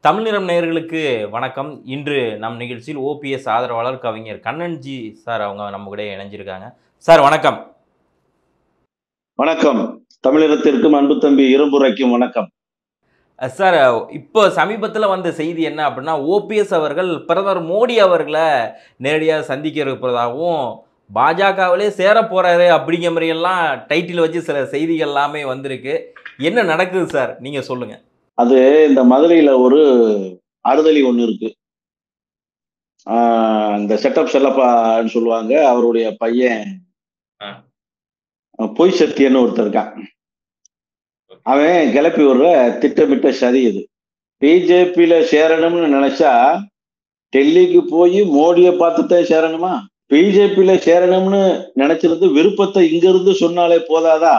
தமிழ் நிறம் நேயர்களுக்கு வணக்கம். இன்று நம் நிகழ்ச்சியில் ஓபிஎஸ் ஆதரவாளர் கவிஞர் கண்ணன்ஜி சார் அவங்க நம்ம கூட இணைஞ்சிருக்காங்க. சார் வணக்கம். வணக்கம். தமிழகத்திற்கும் அன்பு தம்பி இரும்புரைக்கும் வணக்கம். சார், இப்போ சமீபத்தில் வந்த செய்தி என்ன அப்படின்னா, ஓபிஎஸ் அவர்கள் பிரதமர் மோடி அவர்களை நேரடியாக சந்திக்க இருப்பதாகவும் பாஜகவிலே சேர போறாரு அப்படிங்கிற மாதிரியெல்லாம் டைட்டில் வச்சு சில செய்திகள் எல்லாமே வந்திருக்கு. என்ன நடக்குது சார், நீங்க சொல்லுங்க. அது இந்த மதுரையில ஒரு அறுதலி ஒண்ணு இருக்கு. இந்த செட்டப் செல்லப்பான்னு சொல்லுவாங்க. அவருடைய பையன் பொய் சத்தியன்னு ஒருத்தர் இருக்கான். அவன் கிளப்பி விடுற திட்டமிட்ட சதி இது. பிஜேபியில சேரணும்னு நினைச்சா டெல்லிக்கு போய் மோடியை பார்த்துதான் சேரணுமா? பிஜேபியில சேரணும்னு நினைச்சிருந்து விருப்பத்தை இங்க இருந்து சொன்னாலே போதாதா?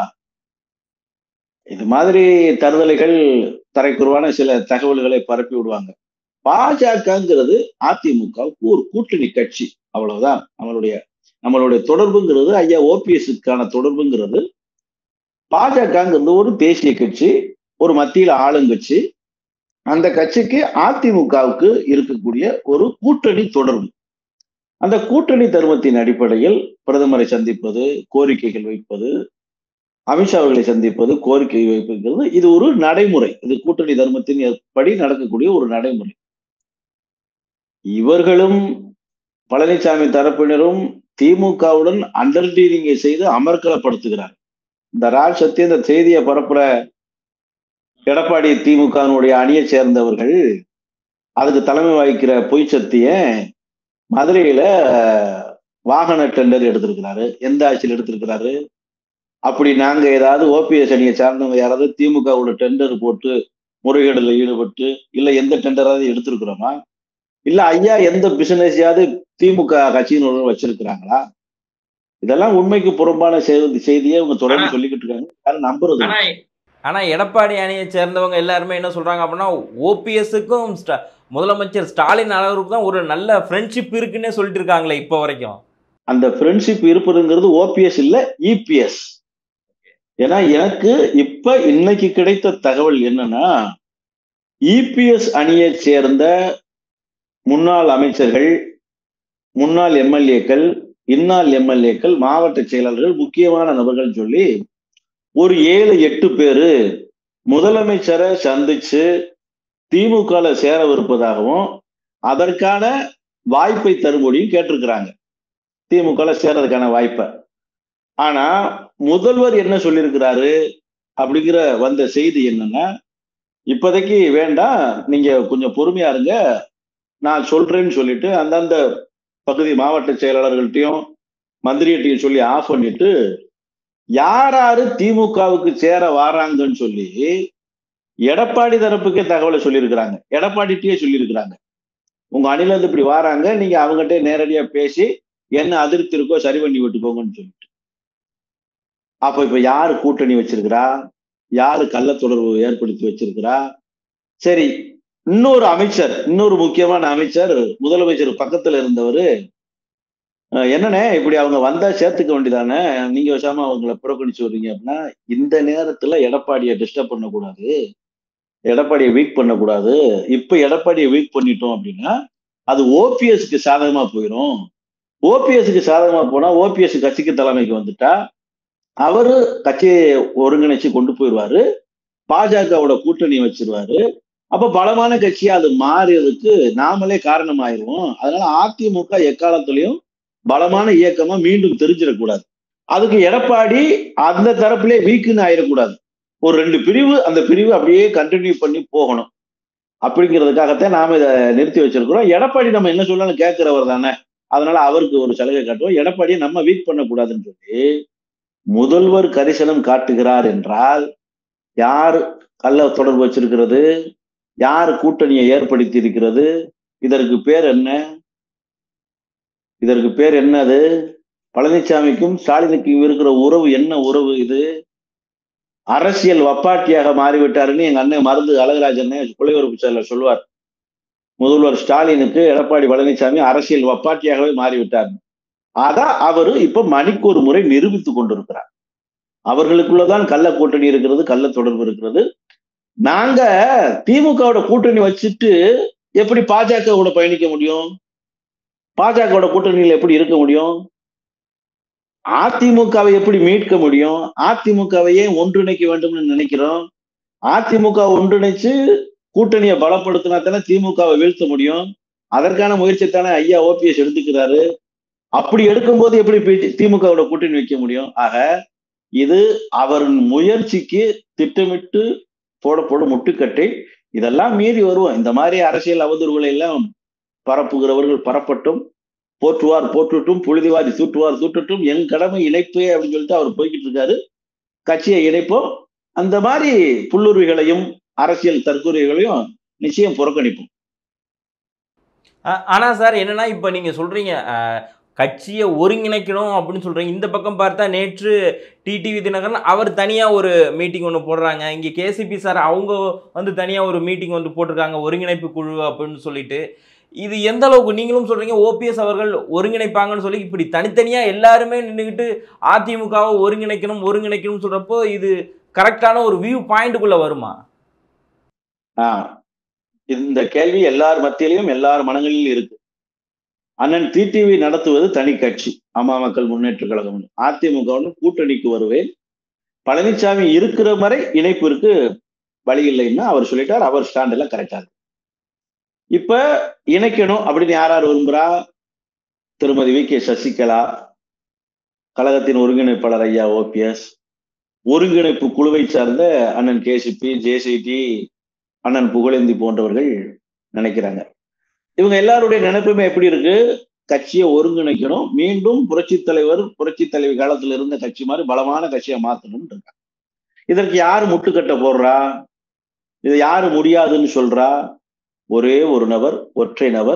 இது மாதிரி தருதலைகள் தரைக்குறவான சில தகவல்களை பரப்பி விடுவாங்க. பாஜகங்கிறது அதிமுகவுக்கு ஒரு கூட்டணி கட்சி, அவ்வளவுதான். நம்மளுடைய தொடர்புங்கிறது ஐயா ஓபிஎஸ்க்கான தொடர்புங்கிறது. பாஜகங்கிறது ஒரு தேசிய கட்சி, ஒரு மத்தியில ஆளுங்கட்சி. அந்த கட்சிக்கு அதிமுகவுக்கு இருக்கக்கூடிய ஒரு கூட்டணி தொடர்பு. அந்த கூட்டணி தர்மத்தின் அடிப்படையில் பிரதமரை சந்திப்பது, கோரிக்கைகள் வைப்பது, அமித்ஷா அவர்களை சந்திப்பது, கோரிக்கை வைப்பது, இது ஒரு நடைமுறை. இது கூட்டணி தர்மத்தின் படி நடக்கக்கூடிய ஒரு நடைமுறை. இவர்களும் பழனிசாமி தரப்பினரும் திமுகவுடன் அண்டர்டீலிங்கை செய்து அமர்க்கலப்படுத்துகிறார். இந்த ராஜ் சத்திய இந்த செய்தியை பரப்புற எடப்பாடி திமுகவினுடைய அணியை சேர்ந்தவர்கள் அதுக்கு தலைமை வகிக்கிற பொய் சத்திய மதுரையில வாகன டெண்டர் எடுத்திருக்கிறாரு. எந்த ஆட்சியில் எடுத்திருக்கிறாரு? அப்படி நாங்க ஏதாவது ஓபிஎஸ் அணியை சார்ந்தவங்க யாராவது திமுகவோட டெண்டர் போட்டு முறைகேடுல ஈடுபட்டு இல்ல எந்த டெண்டராவது எடுத்திருக்கிறோமா? இல்ல ஐயா எந்த பிசினஸையாவது திமுக கட்சியினர் வச்சிருக்கிறாங்களா? இதெல்லாம் உண்மைக்கு புறம்பான செய்தியை அவங்க தொடர்ந்து சொல்லிக்கிட்டு இருக்காங்க. யாரும் நம்புறது. ஆனா எடப்பாடி அணியை சேர்ந்தவங்க எல்லாருமே என்ன சொல்றாங்க அப்படின்னா, ஓபிஎஸ்க்கும் முதலமைச்சர் ஸ்டாலின் அளவுக்கு தான் ஒரு நல்ல ஃப்ரெண்ட்ஷிப் இருக்குன்னே சொல்லிட்டு இருக்காங்களே இப்போ வரைக்கும். அந்த ஃப்ரெண்ட்ஷிப் இருப்பதுங்கிறது ஓபிஎஸ் இல்ல, இபிஎஸ். ஏன்னா எனக்கு இப்ப இன்னைக்கு கிடைத்த தகவல் என்னன்னா, இபிஎஸ் அணியை சேர்ந்த முன்னாள் அமைச்சர்கள், முன்னாள் எம்எல்ஏக்கள், இன்னாள் எம்எல்ஏக்கள், மாவட்ட செயலாளர்கள், முக்கியமான நபர்கள் சொல்லி ஒரு 7-8 பேரு முதலமைச்சரை சந்திச்சு திமுகல சேரவிருப்பதாகவும் அதற்கான வாய்ப்பை தரும்படியும் கேட்டிருக்கிறாங்க. திமுகல சேர்றதுக்கான வாய்ப்பை. ஆனா முதல்வர் என்ன சொல்லியிருக்கிறாரு அப்படிங்கிற வந்த செய்தி என்னன்னா, இப்போதைக்கு வேண்டாம், நீங்க கொஞ்சம் பொறுமையா இருங்க, நான் சொல்றேன்னு சொல்லிட்டு அந்தந்த பகுதி மாவட்ட செயலாளர்கள்ட்டையும் மந்திரிகிட்டையும் சொல்லி ஆஃப் பண்ணிட்டு யாராரு திமுகவுக்கு சேர வாராங்கன்னு சொல்லி எடப்பாடி தரப்புக்கே தகவலை சொல்லியிருக்கிறாங்க. எடப்பாடிட்டே சொல்லியிருக்கிறாங்க, உங்க அணில இருந்து இப்படி வாராங்க, நீங்க அவங்ககிட்ட நேரடியா பேசி என்ன அதிருப்தி இருக்கோ சரி பண்ணி விட்டுக்கோங்கன்னு சொல்லிட்டு. அப்ப இப்ப யாரு கூட்டணி வச்சிருக்கிறா? யாரு கள்ள தொடர்பு ஏற்படுத்தி வச்சிருக்கிறா? சரி, இன்னொரு அமைச்சர், இன்னொரு முக்கியமான அமைச்சர், முதலமைச்சர் பக்கத்துல இருந்தவர், என்னண்ணே இப்படி அவங்க வந்தா சேர்த்துக்க வேண்டியதானே, நீங்க வசாம அவங்களை புறக்கணிச்சு வர்றீங்க அப்படின்னா, இந்த நேரத்துல எடப்பாடியை டிஸ்டர்ப் பண்ணக்கூடாது, எடப்பாடியை வீக் பண்ணக்கூடாது. இப்ப எடப்பாடியை வீக் பண்ணிட்டோம் அப்படின்னா அது ஓபிஎஸ்க்கு சாதகமா போயிடும். ஓபிஎஸ்க்கு சாதகமா போனா ஓபிஎஸ் கட்சிக்கு தலைமைக்கு வந்துட்டா அவரு கட்சியை ஒருங்கிணைச்சு கொண்டு போயிடுவாரு, பாஜகவோட கூட்டணி வச்சிருவாரு. அப்ப பலமான கட்சியா அது மாறியதுக்கு நாமளே காரணமாயிருவோம். அதனால அதிமுக எக்காலத்திலையும் பலமான இயக்கமா மீண்டும் தெரிஞ்சிடக்கூடாது. அதுக்கு எடப்பாடி அந்த தரப்புலே வீக்குன்னு ஆயிடக்கூடாது. ஒரு 2 பிரிவு, அந்த பிரிவு அப்படியே கண்டினியூ பண்ணி போகணும். அப்படிங்கிறதுக்காகத்தான் நாம இதை நிறுத்தி வச்சிருக்கிறோம். எடப்பாடி நம்ம என்ன சொன்னாலும் கேட்கிறவர் தானே, அதனால அவருக்கு ஒரு சலுகை காட்டுவோம். எடப்பாடியை நம்ம வீக் பண்ணக்கூடாதுன்னு சொல்லி முதல்வர் கரிசனம் காட்டுகிறார் என்றால், யார் கள்ள தொடர்பு வச்சிருக்கிறது, யார் கூட்டணியை ஏற்படுத்தி இருக்கிறது, இதற்கு பேர் என்ன? இதற்கு பேர் என்னது? பழனிசாமிக்கும் ஸ்டாலினுக்கும் இருக்கிற உறவு என்ன உறவு? இது அரசியல் வப்பாட்டியாக மாறிவிட்டாருன்னு எங்க அண்ணன் மருந்து அழகராஜன் புலிவரப்பு சொல்லுவார். முதல்வர் ஸ்டாலினுக்கு எடப்பாடி பழனிசாமி அரசியல் வப்பாட்டியாகவே மாறிவிட்டார். அதான் அவரு இப்ப மணிக்கு ஒரு முறை நிரூபித்துக் கொண்டிருக்கிறார். அவர்களுக்குள்ளதான் கள்ள கூட்டணி இருக்கிறது, கள்ள தொடர்பு இருக்கிறது. நாங்க திமுகவோட கூட்டணி வச்சுட்டு எப்படி பாஜகவோட பயணிக்க முடியும்? பாஜகவோட கூட்டணியில் எப்படி இருக்க முடியும்? அதிமுகவை எப்படி மீட்க முடியும்? அதிமுகவையே ஒன்றிணைக்க வேண்டும்னு நினைக்கிறோம். அதிமுக ஒன்றிணைச்சு கூட்டணியை பலப்படுத்தினா தானே திமுகவை வீழ்த்த முடியும். அதற்கான முயற்சி தானே ஐயா ஓபிஎஸ் எடுத்துக்கிறாரு. அப்படி எடுக்கும்போது எப்படி திமுகவோட கூட்டணி வைக்க முடியும்? ஆக இது அவரின் முயற்சிக்கு திட்டமிட்டு போடப்படும் முட்டுக்கட்டை. இதெல்லாம் மீறி வருவோம். இந்த மாதிரி அரசியல் அவதூறுகளை எல்லாம் பரப்புகிறவர்கள் பரப்பட்டும், போற்றுவார் போற்றட்டும், புழுதிவாரி சூட்டுவார் சூட்டட்டும், என் கடமை இணைப்பு அப்படின்னு சொல்லிட்டு அவர் போய்கிட்டு இருக்காரு. கட்சியை இணைப்போம். அந்த மாதிரி புல்லுருவிகளையும் அரசியல் தற்கொலைகளையும் நிச்சயம் புறக்கணிப்போம். ஆனா சார் என்னன்னா இப்ப நீங்க சொல்றீங்க கட்சியை ஒருங்கிணைக்கணும் அப்படின்னு சொல்றீங்க. இந்த பக்கம் பார்த்தா நேற்று டிடிவி தினகரன் அவர் தனியா ஒரு மீட்டிங் ஒன்று போடுறாங்க. இங்க கேசிபி சார் அவங்க வந்து தனியா ஒரு மீட்டிங் வந்து போட்டிருக்காங்க, ஒருங்கிணைப்பு குழு அப்படின்னு சொல்லிட்டு. இது எந்த அளவுக்கு நீங்களும் சொல்றீங்க ஓபிஎஸ் அவர்கள் ஒருங்கிணைப்பாங்கன்னு சொல்லி இப்படி தனித்தனியா எல்லாருமே நின்றுக்கிட்டு அதிமுகவை ஒருங்கிணைக்கணும் ஒருங்கிணைக்கணும்னு சொல்றப்போ இது கரெக்டான ஒரு வியூ பாயிண்ட்டுக்குள்ள வருமா? இந்த கேள்வி எல்லார் மத்தியிலையும் எல்லார் மனங்களிலும் இருக்கு. அண்ணன் டிடிவி நடத்துவது தனி கட்சி, அம்மா மக்கள் முன்னேற்ற கழகம். அதிமுக கூட்டணிக்கு வருவேன், பழனிசாமி இருக்கிற வரை இணைப்பிற்கு வழி இல்லைன்னா அவர் சொல்லிட்டார். அவர் ஸ்டாண்ட் எல்லாம் கரெக்டா இருக்கு. இப்ப இணைக்கணும் அப்படின்னு யார் யார் விரும்புறா? திருமதி வி கே சசிகலா, கழகத்தின் ஒருங்கிணைப்பாளர் ஐயா ஓபிஎஸ், ஒருங்கிணைப்பு குழுவை சார்ந்த அண்ணன் கேசிபி, ஜேசிடி, அண்ணன் புகழேந்தி போன்றவர்கள் நினைக்கிறாங்க. இவங்க எல்லாருடைய நினைப்புமே எப்படி இருக்கு? கட்சியை ஒருங்கிணைக்கணும், மீண்டும் புரட்சி தலைவி காலத்துல இருந்த கட்சி மாதிரி பலமான கட்சியை மாத்தணும் இருக்காங்க. இதற்கு யாரு முட்டுக்கட்ட போடுறா? இதை யாரு முடியாதுன்னு சொல்றா? ஒரே ஒரு நபர், ஒற்றை நபர்,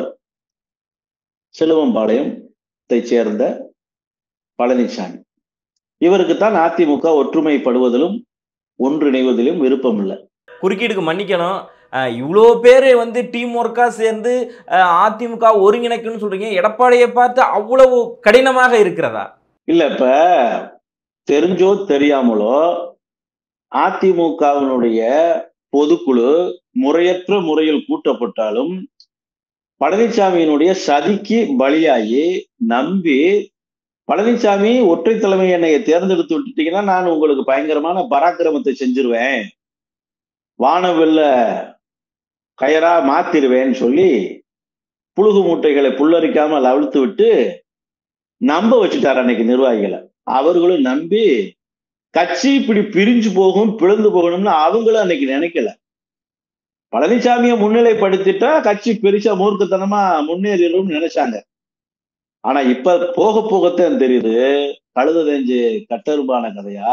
சிலுவம்பாளையத்தை சேர்ந்த பழனிசாமி. இவருக்குத்தான் அதிமுக ஒற்றுமைப்படுவதிலும் ஒன்றிணைவதிலும் விருப்பம் இல்லை. குறுக்கீடுக்கு மன்னிக்கணும், இவ்வளோ பேர் வந்து டீம் ஒர்க்காக சேர்ந்து அதிமுக ஒருங்கிணைக்கணும்னு சொல்றீங்க. எடப்பாடியை பார்த்து அவ்வளவு கடினமாக இருக்கிறதா? இல்ல, இப்ப தெரிஞ்சோ தெரியாமலோ அதிமுகவினுடைய பொதுக்குழு முறையற்ற முறையில் கூட்டப்பட்டாலும் பழனிசாமியினுடைய சதிக்கு பலியாகி நம்பி பழனிசாமி ஒற்றை தலைமை என்னைய தேர்ந்தெடுத்து விட்டுட்டீங்கன்னா நான் உங்களுக்கு பயங்கரமான பராக்கிரமத்தை செஞ்சிருவேன், வானவெல்ல கயரா மாத்திருவேன்னு சொல்லி புழுகு மூட்டைகளை புல்லரிக்காமல் அவிழ்த்து விட்டு நம்ப வச்சுட்டார் அன்னைக்கு நிர்வாகிகளை. அவர்களும் நம்பி கட்சி இப்படி பிரிஞ்சு போகும், பிளந்து போகணும்னு அவங்களும் அன்னைக்கு நினைக்கல. பழனிசாமியை முன்னிலைப்படுத்திட்டா கட்சி பெருசா மூர்க்கத்தனமா முன்னேறிடும் நினைச்சாங்க. ஆனா இப்ப போக போகத்தான் தெரியுது கழுத தெரிஞ்சு கட்டரும்பான கதையா.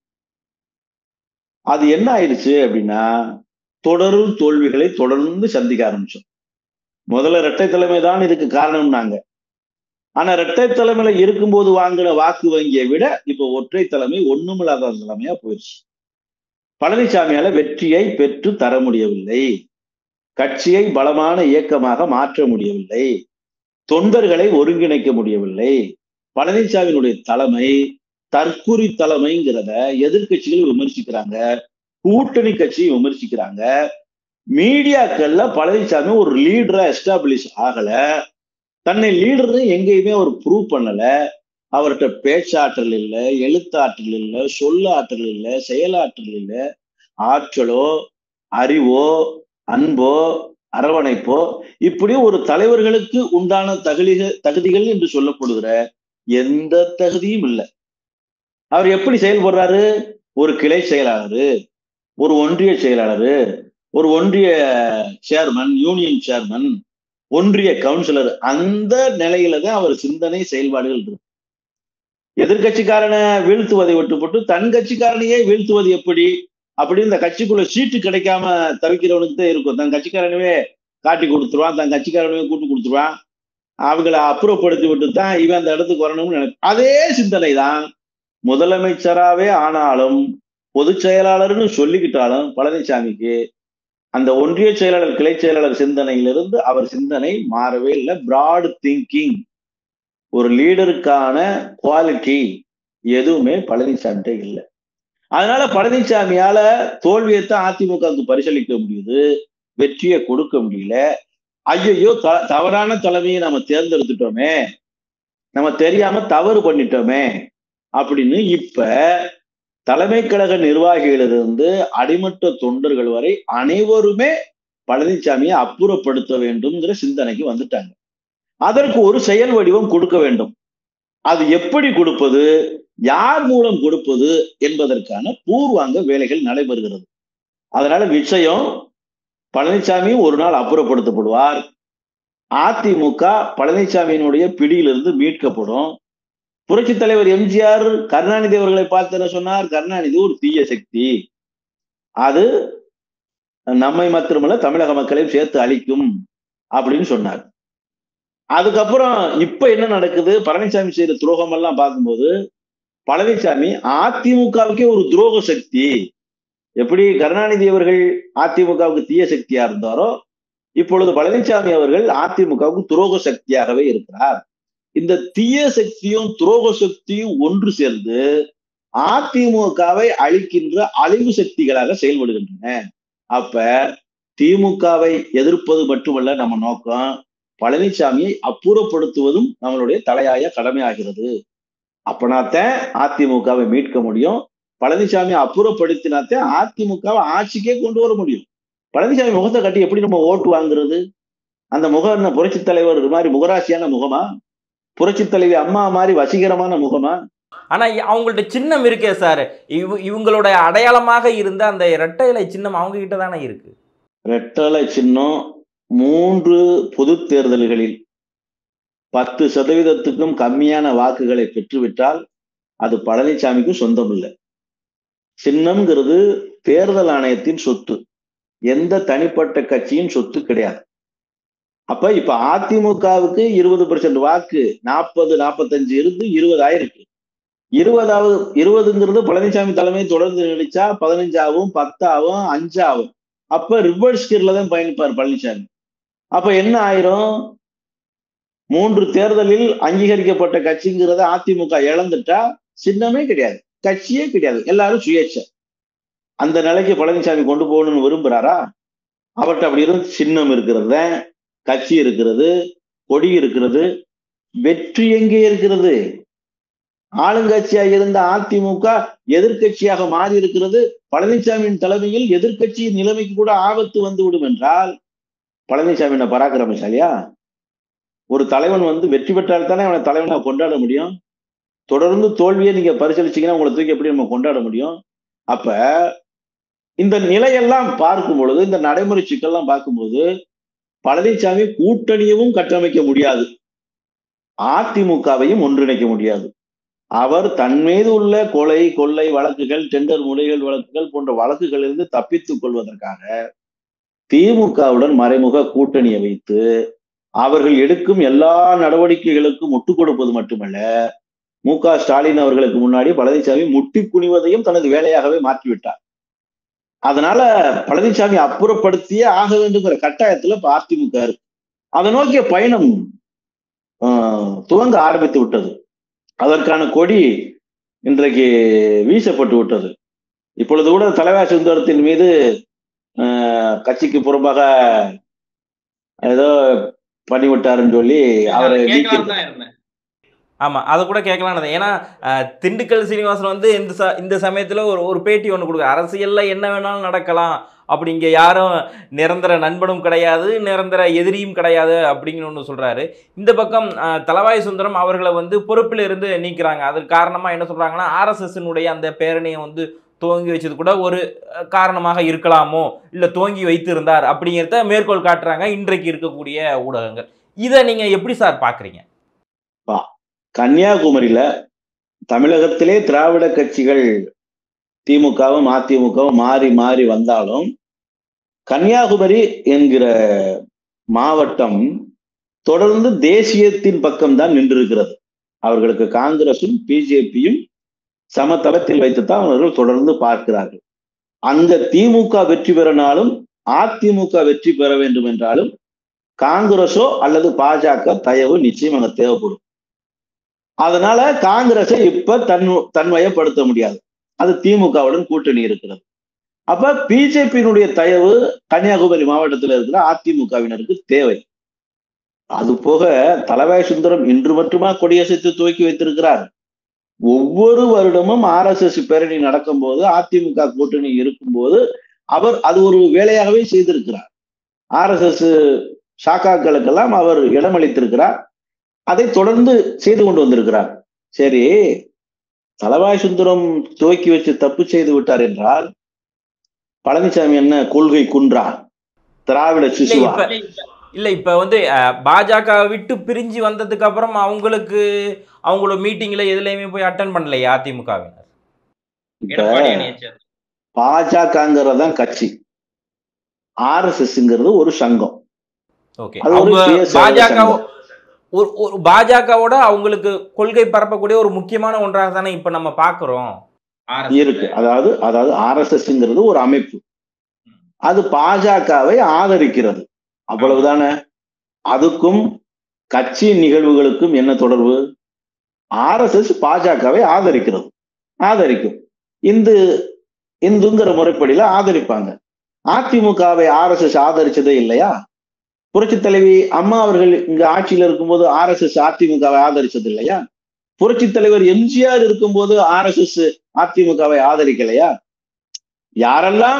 அது என்ன ஆயிடுச்சு அப்படின்னா தொடரும் தோல்விகளை தொடர்ந்து சந்திக்க ஆரம்பிச்சோம். முதல்ல இரட்டை தலைமை தான் இதுக்கு காரணம்னாங்க. ஆனா இரட்டை தலைமையில இருக்கும்போது வாங்கின வாக்கு வங்கியை விட இப்ப ஒற்றை தலைமை ஒண்ணுமில்லாத தலைமையா போயிடுச்சு. பழனிசாமியால வெற்றியை பெற்று தர முடியவில்லை, கட்சியை பலமான இயக்கமாக மாற்ற முடியவில்லை, தொண்டர்களை ஒருங்கிணைக்க முடியவில்லை. பழனிசாமியினுடைய தலைமை தற்குறி தலைமைங்கிறத எதிர்கட்சிகள் விமர்சிக்கிறாங்க, கூட்டணி கட்சி விமர்சிக்கிறாங்க. மீடியாக்கள்ல பழனிசாமி ஒரு லீடரா எஸ்டாப்ளிஷ் ஆகல, தன்னை லீடர்னு எங்கேயுமே அவர் ப்ரூவ் பண்ணல. அவர்கிட்ட பேச்சாற்றல் இல்லை, எழுத்தாற்றல் இல்லை, சொல்லாற்றல் இல்லை, செயலாற்றல் இல்லை. ஆற்றலோ அறிவோ அன்போ அரவணைப்போ இப்படி ஒரு தலைவர்களுக்கு உண்டான தகுதிகள் என்று சொல்லப்படுகிற எந்த தகுதியும் இல்லை. அவர் எப்படி செயல்படுறாரு? ஒரு கிளை செயலாளர், ஒரு ஒன்றிய செயலாளர், ஒரு ஒன்றிய சேர்மன், யூனியன் சேர்மன், ஒன்றிய கவுன்சிலர், அந்த நிலையில தான் அவர் சிந்தனை செயல்பாடுகள் இருக்கு. எதிர்கட்சிக்காரனை வீழ்த்துவதை விட்டுப்பட்டு தன் கட்சிக்காரனையே வீழ்த்துவது எப்படி அப்படின்னு இந்த கட்சிக்குள்ள சீட்டு கிடைக்காம தவிக்கிறவனுக்கு தான் இருக்கும். தன் கட்சிக்காரனவே காட்டி கொடுத்துருவான், தன் கட்சிக்காரனவே கூட்டு கொடுத்துருவான், அவங்களை அப்புறப்படுத்தி விட்டு தான் இவன் அந்த இடத்துக்கு வரணும்னு நினைப்பு. அதே சிந்தனை தான் முதலமைச்சராகவே ஆனாலும் பொதுச் செயலாளர்னு சொல்லிக்கிட்டாலும் பழனிசாமிக்கு அந்த ஒன்றிய செயலாளர் கிளை செயலாளர் சிந்தனையிலிருந்து அவர் சிந்தனை மாறவே இல்லை. பிராட் திங்கிங், ஒரு லீடருக்கான குவாலிட்டி எதுவுமே பழனிசாமிகிட்ட இல்லை. அதனால பழனிசாமியால தோல்வியைத்தான் அதிமுகவுக்கு பரிசளிக்க முடியுது, வெற்றியை கொடுக்க முடியல. ஐயோ, தவறான தலைமையை நம்ம தேர்ந்தெடுத்துட்டோமே, நம்ம தெரியாம தவறு பண்ணிட்டோமே அப்படின்னு இப்ப தலைமை கழக நிர்வாகிகளிலிருந்து அடிமட்ட தொண்டர்கள் வரை அனைவருமே பழனிசாமியை அப்புறப்படுத்த வேண்டும்ங்கிற சிந்தனைக்கு வந்துட்டாங்க. அதற்கு ஒரு செயல் வடிவம் கொடுக்க வேண்டும். அது எப்படி கொடுப்பது, யார் மூலம் கொடுப்பது என்பதற்கான பூர்வாங்க வேலைகள் நடைபெறுகிறது. அதனால நிச்சயம் பழனிசாமி ஒரு நாள் அப்புறப்படுத்தப்படுவார். அதிமுக பழனிசாமியினுடைய பிடியிலிருந்து மீட்கப்படும். புரட்சி தலைவர் எம்ஜிஆர் கருணாநிதி அவர்களை பார்த்து என்ன சொன்னார்? கருணாநிதி ஒரு தீய சக்தி, அது நம்மை மாத்திரமல்ல தமிழக மக்களையும் சேர்த்து அழிக்கும் அப்படின்னு சொன்னார். அதுக்கப்புறம் இப்ப என்ன நடக்குது? பழனிசாமி செய்த துரோகம் எல்லாம் பார்க்கும்போது பழனிசாமி அதிமுகவுக்கே ஒரு துரோக சக்தி. எப்படி கருணாநிதி அவர்கள் அதிமுகவுக்கு தீய சக்தியா இருந்தாரோ, இப்பொழுது பழனிசாமி அவர்கள் அதிமுகவுக்கு துரோக சக்தியாகவே இருக்கிறார். இந்த தீய சக்தியும் துரோக சக்தியும் ஒன்று சேர்ந்து அதிமுகவை அழிக்கின்ற அழிவு சக்திகளாக செயல்படுகின்றன. அப்ப திமுகவை எதிர்ப்பது மட்டுமல்ல நம்ம நோக்கம், பழனிசாமியை அப்புறப்படுத்துவதும் நம்மளுடைய தலையாய கடமையாகிறது. அப்பனாத்தான் அதிமுகவை மீட்க முடியும். பழனிசாமி அப்புறப்படுத்தினாத்தான் அதிமுகவை ஆட்சிக்கே கொண்டு வர முடியும். பழனிசாமி முகத்தை கட்டி எப்படி நம்ம ஓட்டு வாங்குறது? அந்த முகம் என்ன புரட்சி தலைவர் மாதிரி முகராசியான முகமா? புரட்சி தலைவி அம்மா மாதிரி வசீகரமான முகமா? ஆனா அவங்கள்ட்ட சின்னம் இருக்கே சார், இவங்களோட அடையாளமாக இருந்த அந்த இரட்டை இலை சின்னம் அவங்க கிட்ட தானே இருக்கு. இரட்டை சின்னம் 3 பொது தேர்தல்களில் 10% கம்மியான வாக்குகளை பெற்றுவிட்டால் அது பழனிசாமிக்கு சொந்தம் இல்லை. சின்னம்ங்கிறது தேர்தல் ஆணையத்தின் சொத்து, எந்த தனிப்பட்ட கட்சியின் சொத்து கிடையாது. அப்ப இப்ப அதிமுகவுக்கு 20% வாக்கு 40-45 இருந்து 20 ஆயிருக்கு. 20ங்கிறது பழனிசாமி தலைமை தொடர்ந்து நினைச்சா 15 ஆகும், 10 ஆகும், 5 ஆகும். அப்ப ரிவர்ஸ் கியர்ல தான் பயணிப்பார் பழனிசாமி. அப்ப என்ன ஆயிரும்? 3 தேர்தலில் அங்கீகரிக்கப்பட்ட கட்சிங்கிறத அதிமுக இழந்துட்டா சின்னமே கிடையாது, கட்சியே கிடையாது, எல்லாரும் சுயேட்சை. அந்த நிலைக்கு பழனிசாமி கொண்டு போகணும்னு விரும்புறாரா? அவர்கிட்ட அப்படி இருந்து சின்னம் இருக்கிறது, கட்சி இருக்கிறது, கொடி இருக்கிறது, வெற்றி எங்கே இருக்கிறது? ஆளுங்கட்சியாக இருந்த அதிமுக எதிர்கட்சியாக மாறி இருக்கிறது. பழனிசாமியின் தலைமையில் எதிர்கட்சியின் நிலைமைக்கு கூட ஆபத்து வந்து விடும் என்றால் பழனிசாமி பராக்கிரமசாலியா? ஒரு தலைவன் வெற்றி பெற்றால் தானே அவனை தலைவனா கொண்டாட முடியும். தொடர்ந்து தோல்வியை நீங்க பரிசீலிச்சீங்கன்னா உங்களை தூக்கி எப்படி நம்ம கொண்டாட முடியும்? அப்ப இந்த நிலையெல்லாம் பார்க்கும் பொழுது, இந்த நடைமுறை சிக்கல்லாம் பார்க்கும்போது பழனிசாமி கூட்டணியவும் கட்டமைக்க முடியாது, அதிமுகவையும் ஒன்றிணைக்க முடியாது. அவர் தன் மீது உள்ள கொலை கொள்ளை வழக்குகள், டெண்டர் முறைகள் வழக்குகள் போன்ற வழக்குகளிலிருந்து தப்பித்துக் கொள்வதற்காக திமுகவுடன் மறைமுக கூட்டணியை வைத்து அவர்கள் எடுக்கும் எல்லா நடவடிக்கைகளுக்கும் முட்டுக் கொடுப்பது மட்டுமல்ல, மு.க. ஸ்டாலின் அவர்களுக்கு முன்னாடி பழனிசாமி முட்டி குனிவதையும் தனது வேலையாகவே மாற்றிவிட்டார். அதனால பழனிசாமி அப்புறப்படுத்தியே ஆக வேண்டுங்கிற கட்டாயத்துல இப்ப அதிமுக இருக்கு. அதை நோக்கிய பயணம் துவங்க ஆரம்பித்து விட்டது. அதற்கான கொடி இன்றைக்கு வீசப்பட்டு விட்டது. இப்பொழுது கூட தலைவாய் சுந்தரத்தின் மீது கட்சிக்கு புறம்பாக ஏதோ பண்ணிவிட்டாருன்னு சொல்லி அவரை ஆமா, அதை கூட கேட்கலான்னு. ஏன்னா திண்டுக்கல் சீனிவாசன் இந்த சமயத்துல ஒரு பேட்டி ஒன்று கொடுக்க, அரசியல்ல என்ன வேணாலும் நடக்கலாம், அப்படி இங்க யாரும் நிரந்தர நண்பனும் கிடையாது, நிரந்தர எதிரியும் கிடையாது அப்படிங்கிற ஒன்று சொல்றாரு. இந்த பக்கம் தளவாய் சுந்தரம் அவர்களை பொறுப்பில் இருந்து நீக்கிறாங்க. அதற்கு காரணமா என்ன சொல்றாங்கன்னா, RSS-னுடைய அந்த பேரணியை துவங்கி வச்சது கூட ஒரு காரணமாக இருக்கலாமோ, இல்ல துவங்கி வைத்திருந்தார் அப்படிங்கிறத மேற்கோள் காட்டுறாங்க இன்றைக்கு இருக்கக்கூடிய ஊடகங்கள். இதை நீங்க எப்படி சார் பாக்குறீங்க? கன்னியாகுமரியில தமிழகத்திலே திராவிட கட்சிகள் திமுகவும் அதிமுகவும் மாறி மாறி வந்தாலும் கன்னியாகுமரி என்கிற மாவட்டம் தொடர்ந்து தேசியத்தின் பக்கம்தான் நின்றிருக்கிறது. அவர்களுக்கு காங்கிரசும் பிஜேபியும் சமதளத்தில் வைத்துத்தான் அவர்கள் தொடர்ந்து பார்க்கிறார்கள். அந்த திமுக வெற்றி பெறனாலும் அதிமுக வெற்றி பெற வேண்டும் என்றாலும் காங்கிரஸோ அல்லது பாஜக தயவு நிச்சயம் அங்க தேவைப்படும். அதனால காங்கிரஸை இப்ப தன்வயப்படுத்த முடியாது. அது திமுகவுடன் கூட்டணி இருக்கிறது. அப்ப பிஜேபியினுடைய தயவு கன்னியாகுமரி மாவட்டத்தில் இருக்கிற அதிமுகவினருக்கு தேவை. அது போக தலவாய் சுந்தரம் இன்று மட்டுமா கொடியசைத்து துவக்கி வைத்திருக்கிறார். ஒவ்வொரு வருடமும் RSS பேரணி நடக்கும் போது, அதிமுக கூட்டணி இருக்கும்போது அவர் அது ஒரு வேலையாகவே செய்திருக்கிறார். RSS சாக்காக்களுக்கெல்லாம் அவர் இடமளித்திருக்கிறார். அதை தொடர்ந்து செய்து கொண்டு வந்திருக்கிறார். சரி, தலவாய் சுந்தரம் துவக்கி வச்சு தப்பு செய்து விட்டார் என்றால் பழனிசாமி என்ன கொள்கை குன்றா, திராவிட சிசுவா? இல்ல இப்ப வந்து பாஜக விட்டு பிரிஞ்சு வந்ததுக்கு அப்புறம் அவங்களோட மீட்டிங்ல எதுலயுமே போய் அட்டன் பண்ணலையா அதிமுகவினர்? பாஜகங்கிறதான் கட்சி, RSSங்கிறது ஒரு சங்கம். ஓகே, பாஜகவோட அவங்களுக்கு கொள்கை பரப்பக்கூடிய ஒரு முக்கியமான ஒன்றாக தானே இப்ப நம்ம பாக்குறோம் இருக்கு. அதாவது RSSங்கிறது ஒரு அமைப்பு, அது பாஜகவை ஆதரிக்கிறது, அவ்வளவுதானே. அதுக்கும் கட்சி நிகழ்வுகளுக்கும் என்ன தொடர்பு? RSS பாஜகவை ஆதரிக்கும். இந்துங்கிற முறைப்படியில ஆதரிப்பாங்க. அதிமுகவை RSS ஆதரிச்சதே இல்லையா? புரட்சி தலைவி அம்மா அவர்கள் இங்க ஆட்சியில் இருக்கும்போது RSS அதிமுகவை ஆதரிச்சது இல்லையா? புரட்சி தலைவர் எம்ஜிஆர் இருக்கும்போது RSS அதிமுகவை ஆதரிக்கலையா? யாரெல்லாம்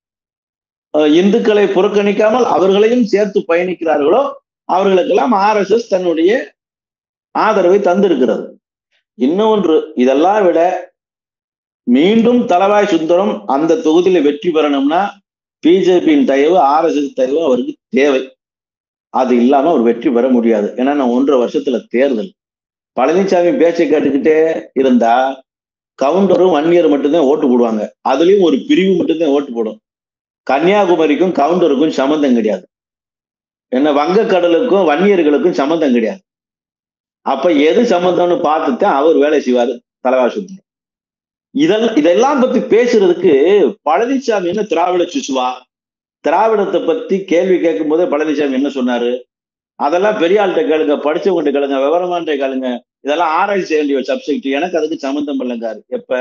இந்துக்களை புறக்கணிக்காமல் அவர்களையும் சேர்த்து பயணிக்கிறார்களோ அவர்களுக்கெல்லாம் RSS தன்னுடைய ஆதரவை தந்திருக்கிறது. இன்னொன்று, இதெல்லாம் விட மீண்டும் தலவாய் சுந்தரம் அந்த தொகுதியில வெற்றி பெறணும்னா பிஜேபியின் தயவு, RSS தயவு அவருக்கு தேவை. அது இல்லாம அவர் வெற்றி பெற முடியாது. ஏன்னா நான் 1.5 வருஷத்துல தேர்தல். பழனிசாமி பேச்சை கேட்டுக்கிட்டே இருந்தா கவுண்டரும் வன்னியர் மட்டும்தான் ஓட்டு போடுவாங்க. அதுலயும் ஒரு பிரிவு மட்டும்தான் ஓட்டு போடும். கன்னியாகுமரிக்கும் கவுண்டருக்கும் சம்பந்தம் கிடையாது. என்ன, வங்கக்கடலுக்கும் வன்னியர்களுக்கும் சம்பந்தம் கிடையாது. அப்ப எது சம்பந்தம்னு பார்த்துதான் அவர் வேலை செய்வாரு தலவாய் சுந்தரம். இதெல்லாம் பத்தி பேசுறதுக்கு பழனிசாமி என்ன திராவிட சிசுவா? திராவிடத்தை பத்தி கேள்வி கேட்கும் போதே பழனிசாமி என்ன சொன்னாரு? அதெல்லாம் பெரிய ஆள்கிட்ட கேளுங்க, படிச்சவங்கிட்ட கேளுங்க, விவரமான்ட்ட கேளுங்க, இதெல்லாம் ஆராய்ச்சி செய்ய வேண்டிய சப்ஜெக்ட், எனக்கு அதுக்கு சம்பந்தம் இல்லைங்காரு. எப்ப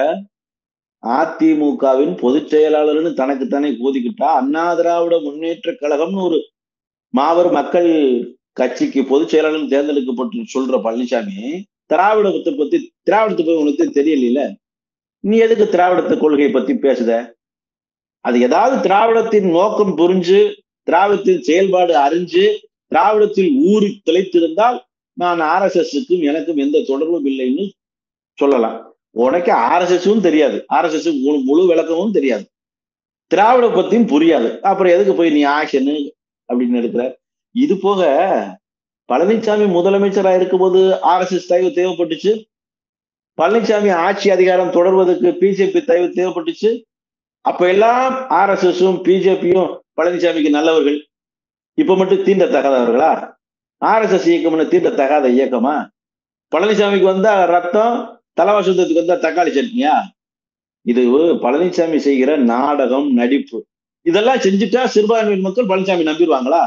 அதிமுகவின் பொதுச் செயலாளர்னு தனக்குத்தானே கூதிக்கிட்டா அண்ணா திராவிட முன்னேற்ற கழகம்னு ஒரு மாபெரும் மக்கள் கட்சிக்கு பொதுச் செயலாளர் தேர்ந்தெடுக்கப்பட்டு சொல்ற பழனிசாமி திராவிடத்தை பத்தி உனக்கு தெரியல, நீ எதுக்கு திராவிடத்தை கொள்கையை பத்தி பேசுத? அது ஏதாவது திராவிடத்தின் நோக்கம் புரிஞ்சு, திராவிடத்தின் செயல்பாடு அறிஞ்சு, திராவிடத்தில் ஊறி திளைத்திருந்தால் நான் RSSக்கும் எனக்கும் எந்த தொடர்பும் இல்லைன்னு சொல்லலாம். உனக்கு RSSவும் தெரியாது, RSS முழு விளக்கமும் தெரியாது, திராவிட பத்தியும் புரியாது, அப்புறம் எதுக்கு போய் நீ ஆக்ஷனு அப்படின்னு எடுக்கிற? இது போக பழனிசாமி முதலமைச்சராக இருக்கும்போது RSS தயவு தேவைப்பட்டுச்சு. பழனிசாமி ஆட்சி அதிகாரம் தொடர்வதற்கு பிஜேபி தயவு தேவைப்பட்டுச்சு. அப்ப எல்லாம் RSSம் பிஜேபியும் பழனிசாமிக்கு நல்லவர்கள். இப்ப மட்டும் தீண்டத்தகாதவர்களா? RSS இயக்கம்னு தீண்டத்தகாத இயக்கமா? பழனிசாமிக்கு வந்தா ரத்தம், தலவாய் சுந்தரத்துக்கு வந்தா தக்காளி சட்னியா? இது பழனிசாமி செய்கிற நாடகம், நடிப்பு. இதெல்லாம் செஞ்சுட்டா சிறுபான்மையின் மக்கள் பழனிசாமி நம்பிடுவாங்களா?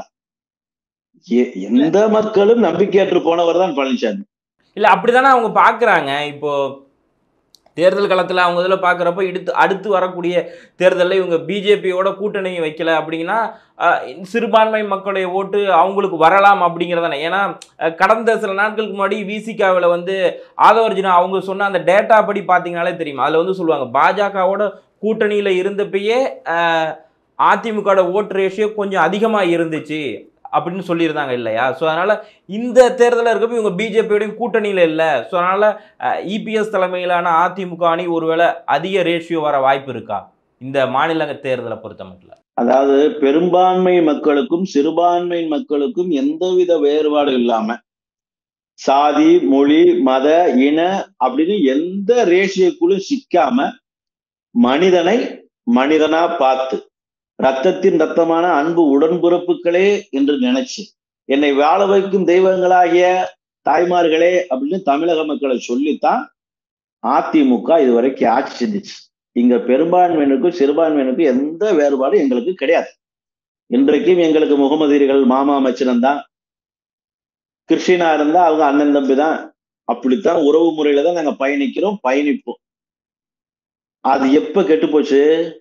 எந்த மக்களும் நம்பிக்கையற்று போனவர் தான் பழனிசாமி. இல்ல அப்படித்தானே அவங்க பாக்குறாங்க. இப்போ தேர்தல் களத்தில் அவங்க இதில் பார்க்குறப்ப அடுத்து வரக்கூடிய தேர்தலில் இவங்க பிஜேபியோட கூட்டணி வைக்கல அப்படிங்கன்னா சிறுபான்மை மக்களுடைய ஓட்டு அவங்களுக்கு வரலாம் அப்படிங்கிறதானே. ஏன்னா கடந்த சில நாட்களுக்கு முன்னாடி விசிகாவில் வந்து ஆதவர்ஜுனா அவங்க சொன்ன அந்த டேட்டா படி பார்த்தீங்கனாலே தெரியும். அதில் வந்து சொல்லுவாங்க பாஜகவோட கூட்டணியில் இருந்தப்பயே அதிமுகவோட ஓட்டு ரேஷியோ கொஞ்சம் அதிகமாக இருந்துச்சு அப்படின்னு சொல்லியிருந்தாங்க இல்லையா? ஸோ அதனால் இந்த தேர்தலில் இருக்கப்போ இவங்க பிஜேபியோடையும் கூட்டணியில் இல்லை. ஸோ அதனால் இபிஎஸ் தலைமையிலான அதிமுக அணி ஒருவேளை அதிக ரேஷியோ வர வாய்ப்பு இருக்கா இந்த மாநில தேர்தலை பொறுத்த மட்டும்? அதாவது பெரும்பான்மை மக்களுக்கும் சிறுபான்மை மக்களுக்கும் எந்தவித வேறுபாடும் இல்லாம சாதி, மொழி, மத, இன அப்படின்னு எந்த ரேஷியோக்குள்ளும் சிக்காம மனிதனை மனிதனா பார்த்து ரத்தத்தின் ரத்தமான அன்பு உடன்பிறப்புகளே என்று நினைச்சு என்னை வாழ வைக்கும் தெய்வங்களாகிய தாய்மார்களே அப்படின்னு தமிழக மக்களை சொல்லித்தான் அதிமுக இதுவரைக்கும் ஆட்சி செஞ்சிச்சு. இங்க பெரும்பான்மையினருக்கும் சிறுபான்மையினருக்கும் எந்த வேறுபாடும் எங்களுக்கு கிடையாது. இன்றைக்கும் எங்களுக்கு முகமதியர்கள் மாமா மச்சினம் தான், கிறிஸ்டினா இருந்தா அவங்க அண்ணன் தம்பி தான். அப்படித்தான் உறவு முறையில தான் நாங்க பயணிக்கிறோம், பயணிப்போம். அது எப்ப கெட்டு போச்சு?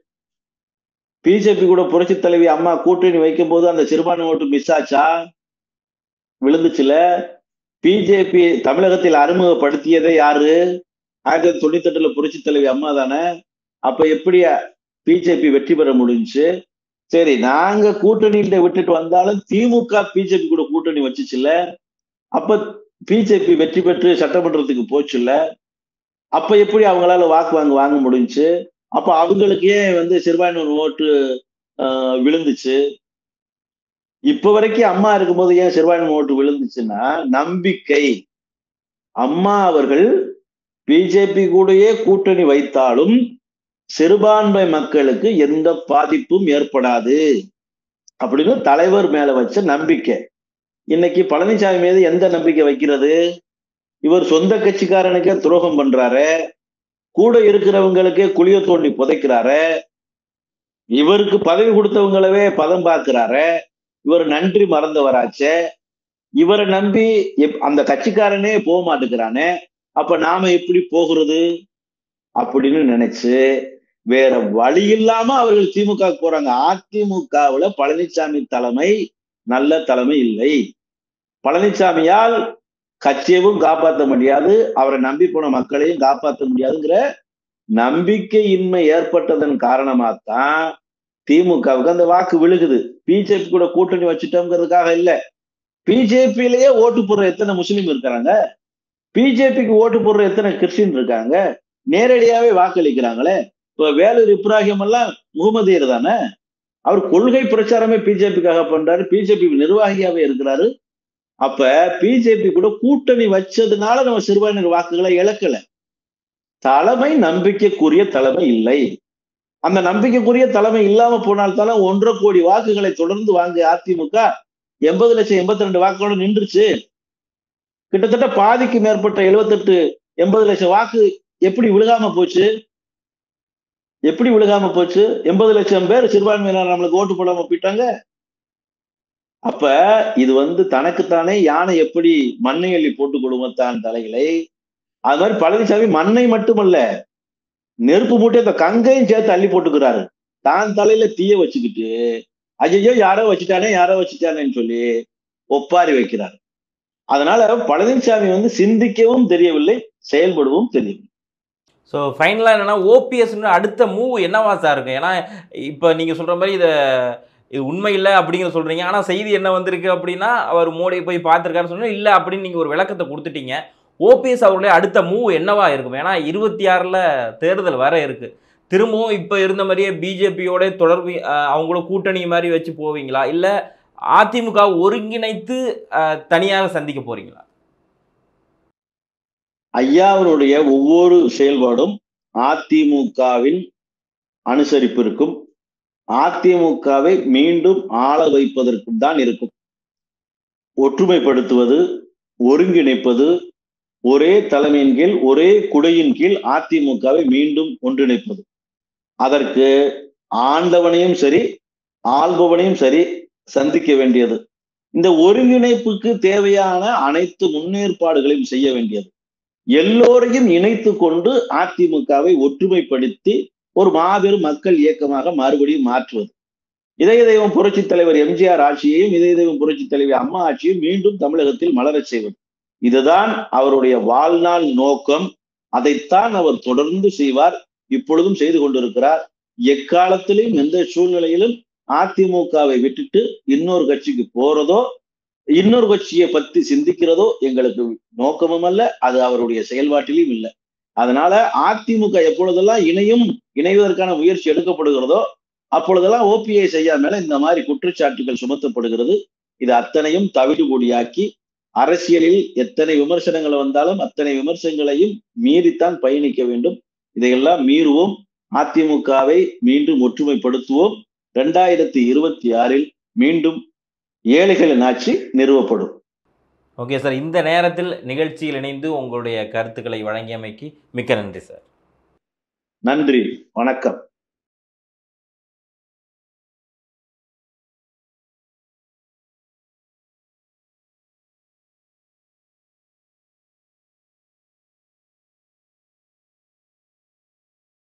பிஜேபி கூட புரட்சி தலைவி அம்மா கூட்டணி வைக்கும் போது அந்த சிறுபான்மை ஓட்டு மிஸ் ஆச்சா? விழுந்துச்சுல. பிஜேபி தமிழகத்தில் அறிமுகப்படுத்தியதே யாரு? 1998 புரட்சி தலைவி அம்மா தானே. அப்ப எப்படி பிஜேபி வெற்றி பெற முடிஞ்சுச்சு? சரி, நாங்க கூட்டணியில விட்டுட்டு வந்தாலும் திமுக பிஜேபி கூட கூட்டணி வச்சுச்சுல்ல. அப்ப பிஜேபி வெற்றி பெற்று சட்டமன்றத்துக்கு போச்சுல்ல. அப்ப எப்படி அவங்களால வாக்கு வாங்க முடிஞ்சுச்சு? அப்ப அவங்களுக்கு ஏன் சிறுபான்மை ஓட்டு விழுந்துச்சு? இப்ப வரைக்கும் அம்மா இருக்கும்போது ஏன் சிறுபான்மை ஓட்டு விழுந்துச்சுன்னா, நம்பிக்கை. அம்மா அவர்கள் பிஜேபி கூடயே கூட்டணி வைத்தாலும் சிறுபான்மை மக்களுக்கு எந்த பாதிப்பும் ஏற்படாது அப்படின்னு தலைவர் மேல வச்ச நம்பிக்கை. இன்னைக்கு பழனிசாமி மீது எந்த நம்பிக்கை வைக்கிறது? இவர் சொந்த கட்சிக்காரனுக்கே துரோகம் பண்றாரு, கூட இருக்கிறவங்களுக்கே குழிய தோண்டி புதைக்கிறாரு, இவருக்கு பதவி கொடுத்தவங்களவே பதம் பார்க்கிறாரு, இவர் நன்றி மறந்தவராச்சே, இவரை நம்பி அந்த கட்சிக்காரனே போக மாட்டேங்கிறானே, அப்ப நாம எப்படி போகிறது அப்படின்னு நினைச்சு வேற வழி இல்லாம அவர்கள் திமுக போறாங்க. அதிமுகவுல பழனிசாமி தலைமை நல்ல தலைமை இல்லை. பழனிசாமியால் கட்சியவும் காப்பாற்ற முடியாது, அவரை நம்பி போன மக்களையும் காப்பாற்ற முடியாதுங்கிற நம்பிக்கையின்மை ஏற்பட்டதன் காரணமாத்தான் திமுகவுக்கு அந்த வாக்கு விழுகுது. பிஜேபி கூட கூட்டணி வச்சுட்டோம்ங்கிறதுக்காக இல்ல. பிஜேபியிலேயே ஓட்டு போடுற எத்தனை முஸ்லீம் இருக்கிறாங்க? பிஜேபிக்கு ஓட்டு போடுற எத்தனை கிறிஸ்டின் இருக்காங்க? நேரடியாவே வாக்களிக்கிறாங்களே. இப்ப வேலூர் இப்ராஹிம் எல்லாம் முகமதியர் தானே. அவர் கொள்கை பிரச்சாரமே பிஜேபிக்காக பண்றாரு, பிஜேபி நிர்வாகியாவே இருக்கிறாரு. அப்ப பிஜேபி கூட கூட்டணி வச்சதுனால நம்ம சிறுபான்மையினர் வாக்குகளை இழக்கல. தலைமை நம்பிக்கைக்குரிய தலைமை இல்லை. அந்த நம்பிக்கைக்குரிய தலைமை இல்லாம போனால்தானே 1.5 கோடி வாக்குகளை தொடர்ந்து வாங்க அதிமுக 80 லட்சம் 82 வாக்குகளோட நின்றுச்சு. கிட்டத்தட்ட பாதிக்கு மேற்பட்ட 78 80 லட்சம் வாக்கு எப்படி விழுகாம போச்சு? எப்படி விழுகாம போச்சு? 80 லட்சம் பேர் சிறுபான்மையினர் நம்மளுக்கு ஓட்டு போடாம போயிட்டாங்க. அப்ப இது தனக்குத்தானே யானை எப்படி மண்ணை அள்ளி போட்டுக் கொடுமத்தான் தலைகளை, அது மாதிரி பழனிசாமி மண்ணை மட்டுமல்ல நெருப்பு மூட்டை அந்த கங்கையும் சேர்த்து அள்ளி போட்டுக்கிறாரு. தான் தலையில தீய வச்சுக்கிட்டு ஐயோ யாரோ வச்சுட்டானேன்னு சொல்லி ஒப்பாரி வைக்கிறார். அதனால பழனிசாமி சிந்திக்கவும் தெரியவில்லை, செயல்படவும் தெரியவில்லை. ஸோ ஃபைனலாக என்னன்னா ஓபிஎஸ் அடுத்த மூவ் என்னவா சார் இருக்கு? ஏன்னா இப்போ நீங்கள் சொல்கிற மாதிரி இது உண்மை இல்லை அப்படிங்கிற சொல்கிறீங்க. ஆனால் செய்தி என்ன வந்திருக்கு அப்படின்னா அவர் மோடியை போய் பார்த்துருக்காருன்னு சொன்னால் இல்லை அப்படின்னு நீங்கள் ஒரு விளக்கத்தை கொடுத்துட்டீங்க. ஓபிஎஸ் அவருடைய அடுத்த மூவ் என்னவா இருக்கும்? ஏன்னா 26ல் தேர்தல் வர இருக்கு. திரும்பவும் இப்போ இருந்த மாதிரியே பிஜேபியோட தொடர்பு அவங்கள கூட்டணி மாதிரி வச்சு போவீங்களா, இல்லை அதிமுக ஒருங்கிணைத்து தனியாக சந்திக்க போறீங்களா? ஐயாவருடைய ஒவ்வொரு செயல்பாடும் அதிமுகவின் அனுசரிப்பிற்கும் அதிமுகவை மீண்டும் ஆள வைப்பதற்கும் தான் இருக்கும். ஒற்றுமைப்படுத்துவது, ஒருங்கிணைப்பது, ஒரே தலைமையின் கீழ் ஒரே குடையின் கீழ் அதிமுகவை மீண்டும் ஒன்றிணைப்பது. அதற்கு ஆண்டவனையும் சரி ஆள்பவனையும் சரி சந்திக்க வேண்டியது. இந்த ஒருங்கிணைப்புக்கு தேவையான அனைத்து முன்னேற்பாடுகளையும் செய்ய வேண்டியது. எல்லோரையும் இணைத்து கொண்டு அதிமுகவை ஒற்றுமைப்படுத்தி ஒரு மாபெரும் மக்கள் இயக்கமாக மறுபடியும் மாற்றுவது. இதய தெய்வம் புரட்சி தலைவர் எம்ஜிஆர் ஆட்சியையும் இதய தெய்வம் புரட்சி தலைவர் அம்மா ஆட்சியும் மீண்டும் தமிழகத்தில் மலரச் செய்வது. இதுதான் அவருடைய வாழ்நாள் நோக்கம். அதைத்தான் அவர் தொடர்ந்து செய்வார், இப்பொழுதும் செய்து கொண்டிருக்கிறார். எக்காலத்திலும் எந்த சூழ்நிலையிலும் அதிமுகவை விட்டுட்டு இன்னொரு கட்சிக்கு போறதோ இன்னொரு கட்சியை பத்தி சிந்திக்கிறதோ எங்களுக்கு நோக்கமும் அல்ல, அது அவருடைய செயல்பாட்டிலும் இல்லை. அதனால அதிமுக எப்பொழுதெல்லாம் இணைவதற்கான முயற்சி எடுக்கப்படுகிறதோ அப்பொழுதெல்லாம் ஓபிஎஸ் ஐயா மேல இந்த மாதிரி குற்றச்சாட்டுகள் சுமத்தப்படுகிறது. இது அத்தனையும் தவிடுபொடியாக்கி அரசியலில் எத்தனை விமர்சனங்கள் வந்தாலும் அத்தனை விமர்சனங்களையும் மீறித்தான் பயணிக்க வேண்டும். இதையெல்லாம் மீறுவோம். அதிமுகவை மீண்டும் ஒற்றுமைப்படுத்துவோம். 2026 மீண்டும் ஏழைகளின் ஆட்சி நிறுவப்படும். ஓகே சார், இந்த நேரத்தில் நிகழ்ச்சியில் இணைந்து உங்களுடைய கருத்துக்களை வழங்கியமைக்கு மிக்க நன்றி சார். நன்றி, வணக்கம்.